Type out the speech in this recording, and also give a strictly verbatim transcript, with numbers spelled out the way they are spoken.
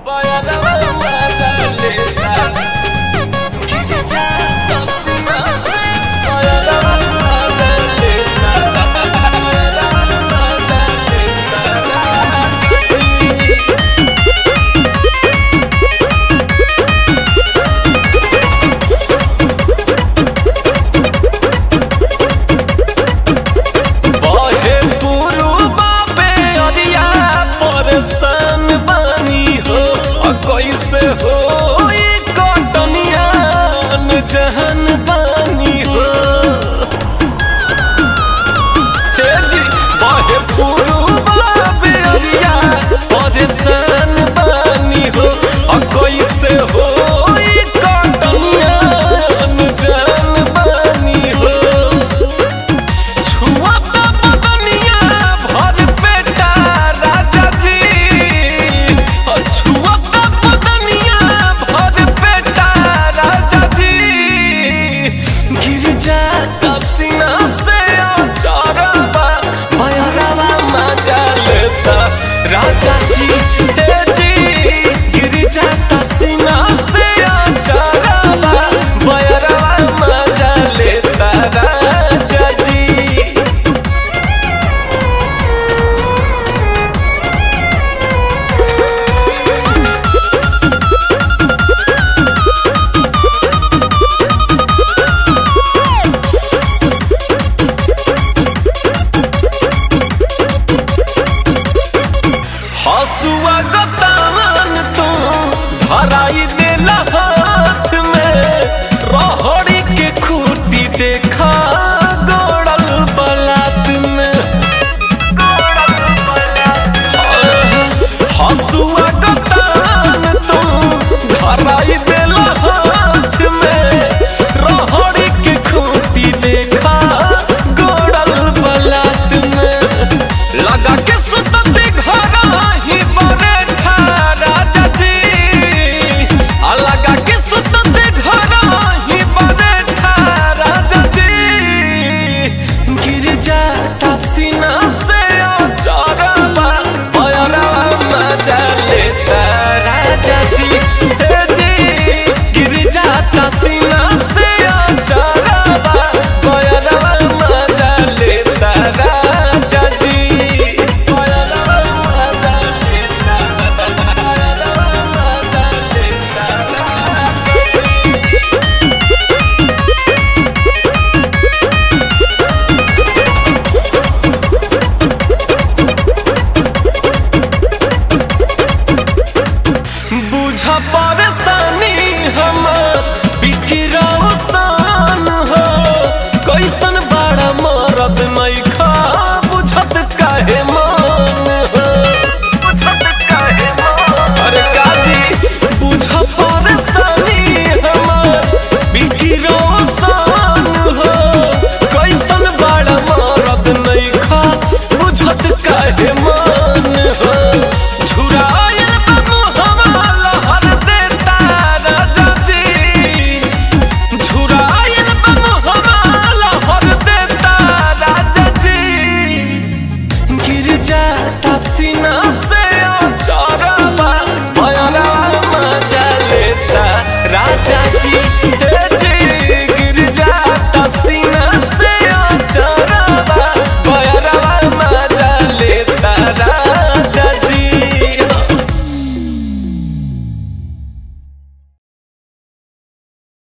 जहन पानी हो तेजी बहे पुरुबा बेरिया परेशान पानी हो और कोई से हो कटनिया जहन पानी हो छुआ बदनिया भर पेटा राजा जी और छुआ बदनिया भर पेटा राजा जी गिर जाता सीना से चौरावा भैरवा मजा लेता राजा जी हे जी गिर जाता सीना से चौरावा भैरवा मजा लेता राजा जी। हसुआ गतान तू भराई